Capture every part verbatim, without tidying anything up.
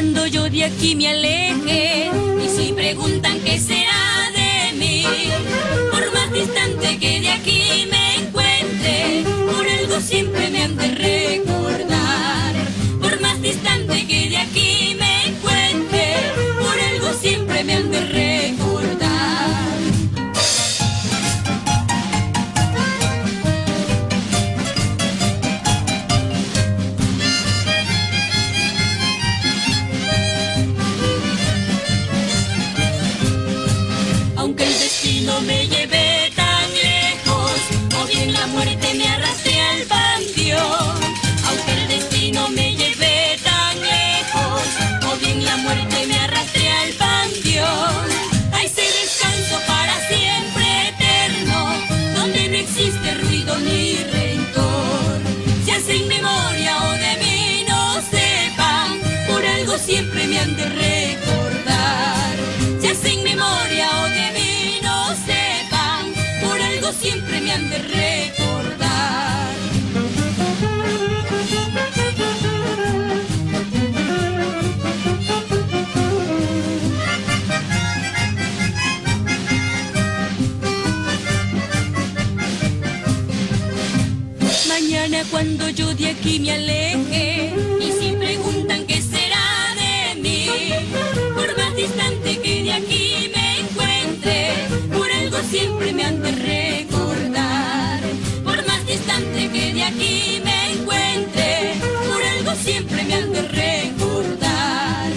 cuando yo de aquí me aleje, y si preguntan qué será de mí, por más distante que de aquí me encuentre, por algo siempre me han de recordar. Por más distante que de aquí me encuentre, por algo siempre me han de recordar. No me llevé tan lejos, o bien la muerte me arrastre al panteón. Aunque el destino me lleve tan lejos, o bien la muerte me arrastre al panteón. Hay ese descanso para siempre eterno, donde no existe ruido ni rencor. Si hacen memoria o de mí no sepan, por algo siempre me han de recordar. Si hacen memoria o de mí sepan, por algo siempre me han de recordar. Mañana cuando yo de aquí me aleje, y si preguntan qué será de mí, por más distante que de aquí me encuentre, por algo siempre me han de recordar. Por más distante que de aquí me encuentre, por algo siempre me han de recordar.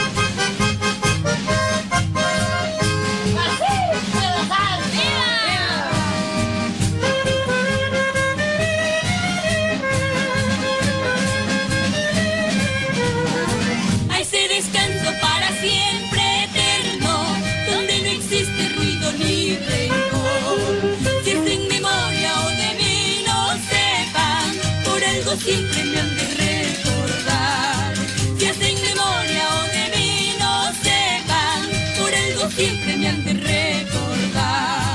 Hay ese descanso para siempre eterno, donde no existe ruido ni rencor. Si es en memoria o de mí no sepan, por algo siempre me han de recordar. Si es en memoria o de mí no sepan, por algo siempre me han de recordar.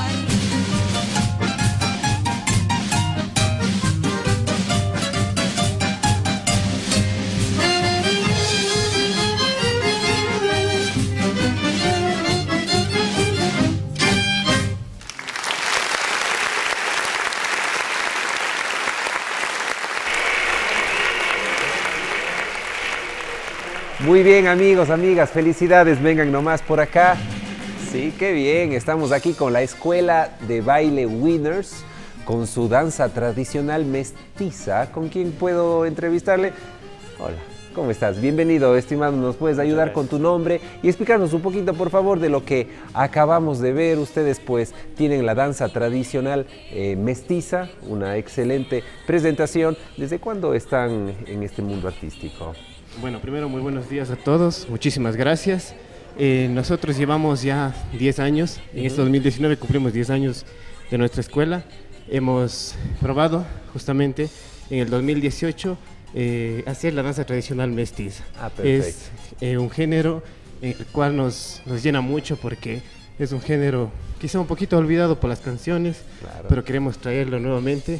Muy bien, amigos, amigas, felicidades, vengan nomás por acá. Sí, qué bien, estamos aquí con la Escuela de Baile Winners, con su danza tradicional mestiza. ¿Con quién puedo entrevistarle? Hola, ¿cómo estás? Bienvenido, estimado, ¿nos puedes ayudar con tu nombre y explicarnos un poquito, por favor, de lo que acabamos de ver? Ustedes pues tienen la danza tradicional eh, mestiza, una excelente presentación. ¿Desde cuándo están en este mundo artístico? Bueno, primero muy buenos días a todos, muchísimas gracias. Eh, nosotros llevamos ya diez años, en este dos mil diecinueve cumplimos diez años de nuestra escuela. Hemos probado justamente en el dos mil dieciocho eh, hacer la danza tradicional mestiza. Ah, perfecto. Es eh, un género en el cual nos, nos llena mucho porque es un género quizá un poquito olvidado por las canciones, claro, pero queremos traerlo nuevamente.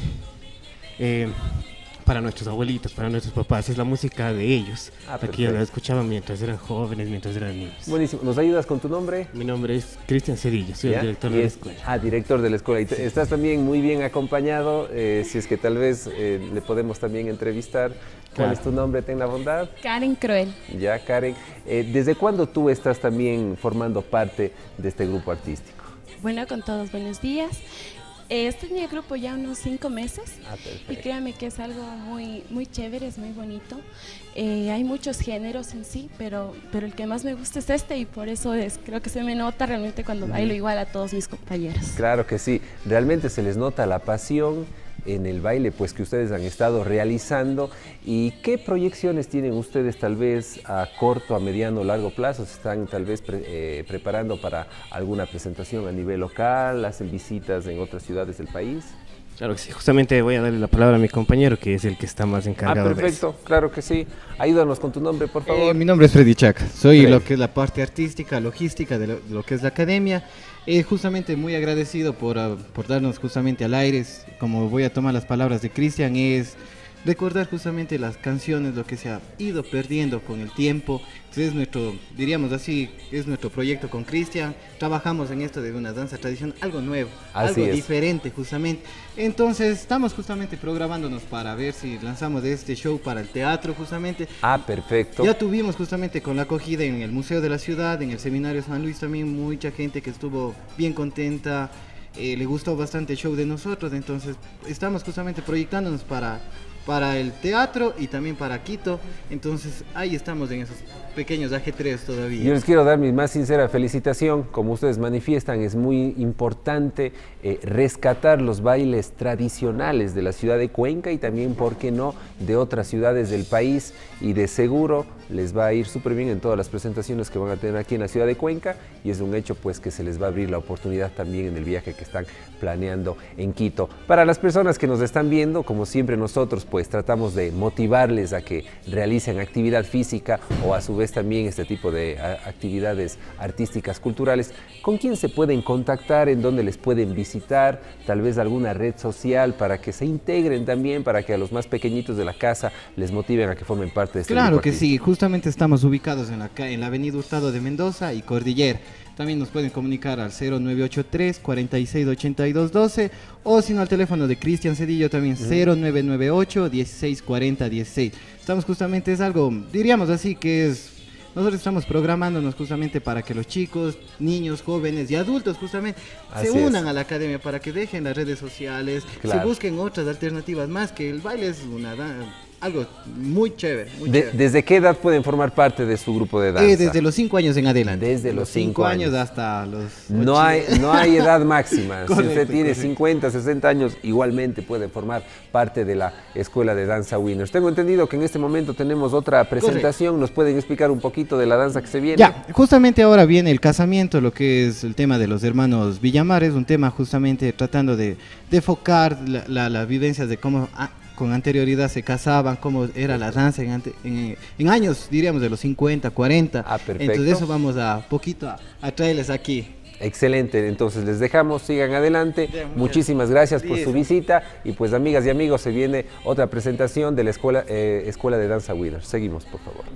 Eh, para nuestros abuelitos, para nuestros papás, es la música de ellos, ah, la que ya la escuchaban mientras eran jóvenes, mientras eran niños. Buenísimo, ¿nos ayudas con tu nombre? Mi nombre es Cristian Cedillo, soy ¿Ya? el director de la escuela. Ah, director de la escuela, y sí. Estás también muy bien acompañado, eh, si es que tal vez eh, le podemos también entrevistar. ¿Cuál claro. es tu nombre? Ten la bondad. Karen Cruel. Ya, Karen, eh, ¿desde cuándo tú estás también formando parte de este grupo artístico? Bueno, con todos, buenos días. Eh, estoy en el grupo ya unos cinco meses ah, y créanme que es algo muy, muy chévere, es muy bonito. Eh, hay muchos géneros en sí, pero, pero el que más me gusta es este y por eso es, creo que se me nota realmente cuando bailo igual a todos mis compañeros. Claro que sí, realmente se les nota la pasión en el baile pues que ustedes han estado realizando. ¿Y qué proyecciones tienen ustedes tal vez a corto, a mediano o largo plazo? ¿Se están tal vez pre, eh, preparando para alguna presentación a nivel local? ¿Hacen visitas en otras ciudades del país? Claro que sí, justamente voy a darle la palabra a mi compañero que es el que está más encargado. Ah, perfecto, de eso. Claro que sí. Ayúdanos con tu nombre, por favor. Eh, mi nombre es Freddy Chaca, soy Freddy. Lo que es la parte artística, logística de lo, de lo que es la academia. Eh, justamente muy agradecido por, uh, por darnos justamente al aire, como voy a tomar las palabras de Cristian, es recordar justamente las canciones, lo que se ha ido perdiendo con el tiempo. Entonces es nuestro, diríamos así, es nuestro proyecto con Cristian. Trabajamos en esto de una danza tradicional, algo nuevo, Así algo es. diferente justamente. Entonces estamos justamente programándonos para ver si lanzamos este show para el teatro justamente. Ah, perfecto. Ya tuvimos justamente con la acogida en el Museo de la Ciudad, en el Seminario San Luis también, mucha gente que estuvo bien contenta, eh, le gustó bastante el show de nosotros, entonces estamos justamente proyectándonos para, para el teatro y también para Quito, entonces ahí estamos en esos pequeños ajetreos todavía. Yo les quiero dar mi más sincera felicitación. Como ustedes manifiestan, es muy importante eh, rescatar los bailes tradicionales de la ciudad de Cuenca y también, ¿por qué no?, de otras ciudades del país, y de seguro les va a ir súper bien en todas las presentaciones que van a tener aquí en la ciudad de Cuenca, y es un hecho pues que se les va a abrir la oportunidad también en el viaje que están planeando en Quito. Para las personas que nos están viendo, como siempre nosotros pues tratamos de motivarles a que realicen actividad física o a su vez también este tipo de a, actividades artísticas, culturales. ¿Con quién se pueden contactar? ¿En dónde les pueden visitar? Tal vez alguna red social para que se integren también, para que a los más pequeñitos de la casa les motiven a que formen parte de este Claro grupo que artístico. sí, justamente estamos ubicados en la, ca- en la avenida Hurtado de Mendoza y Cordillera. También nos pueden comunicar al cero nueve ocho tres, cuarenta y seis, ochenta y dos, doce, o si no al teléfono de Cristian Cedillo también cero nueve nueve ocho, dieciséis, cuarenta, dieciséis. Estamos justamente, es algo, diríamos así, que es, nosotros estamos programándonos justamente para que los chicos, niños, jóvenes y adultos justamente Así se unan es. a la academia, para que dejen las redes sociales, Claro. se busquen otras alternativas más, que el baile es una da- algo muy chévere. Muy De- chévere. ¿Desde qué edad pueden formar parte de su grupo de danza? Eh, desde los cinco años en adelante. Desde los cinco años. hasta los No ocho. hay, no hay edad máxima. Si Correcto, usted tiene correcto. cincuenta, sesenta años, igualmente puede formar parte de la Escuela de Danza Winners. Tengo entendido que en este momento tenemos otra presentación. ¿Nos pueden explicar un poquito de la danza que se viene? Ya, justamente ahora viene el casamiento, lo que es el tema de los hermanos Villamar, es un tema justamente tratando de, de enfocar la- la- las vivencias de cómo ah, con anterioridad se casaban, cómo era la danza en, ante- en- en años, diríamos, de los cincuenta, cuarenta. Ah, perfecto. Entonces eso vamos a poquito a, a traerles aquí. Excelente, entonces les dejamos, sigan adelante. Ya, muchas- Muchísimas gracias por Sí, su eso. visita, y pues amigas y amigos, se viene otra presentación de la Escuela, eh, Escuela de Danza Winners. Seguimos, por favor.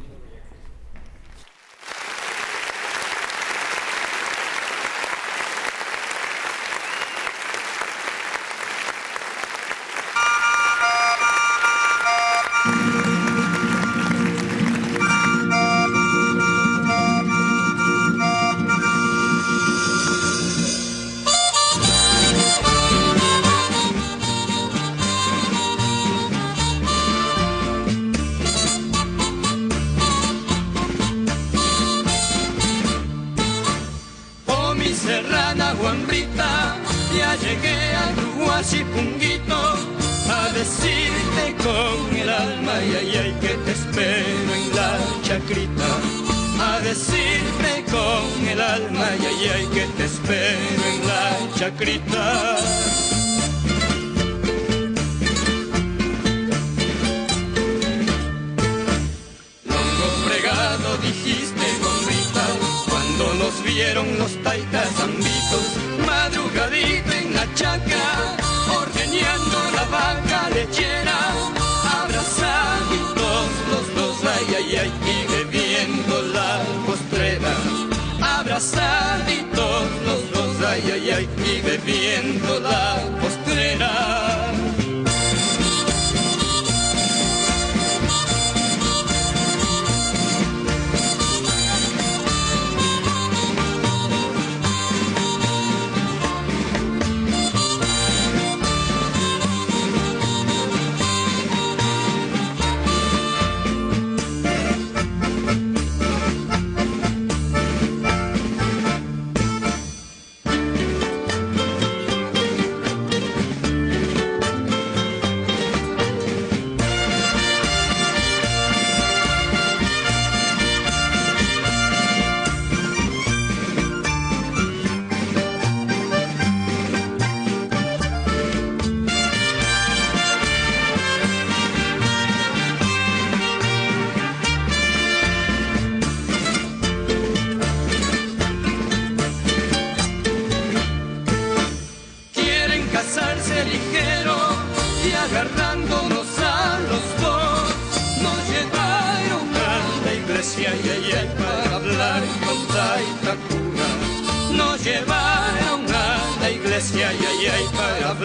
Oh, mi serrana guambrita, ya llegué a tu Huasipunguito a decirte con el alma, ay, ay, ay, que te espero en la chacrita. A decirte con el alma, ay, ay, ay, que te espero en la chacrita. Longo fregado dijiste, gorrita, cuando nos vieron los taitas zambitos, madrugadito en la chaca, ordeñando la vaca lechera, abrazaditos los dos, ay, ay, ay, y bebiendo la postrera. Abrazaditos los dos, ay, ay, ay, y bebiendo la postrera.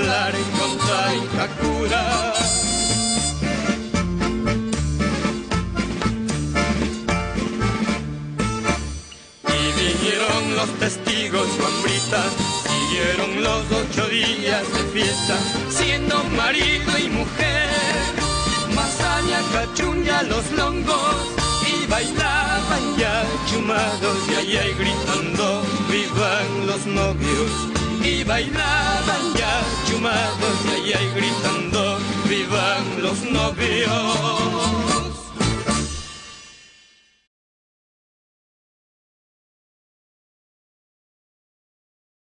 bailar en Gonzá y Kakura. Vinieron los testigos, Juanbrita, siguieron los ocho días de fiesta, siendo marido y mujer. Mazaña, cachunga, los longos, y bailaban ya chumados, y allá y gritando, vivan los novios. Y bailaban ya chumados, y allá y gritando, vivan los novios.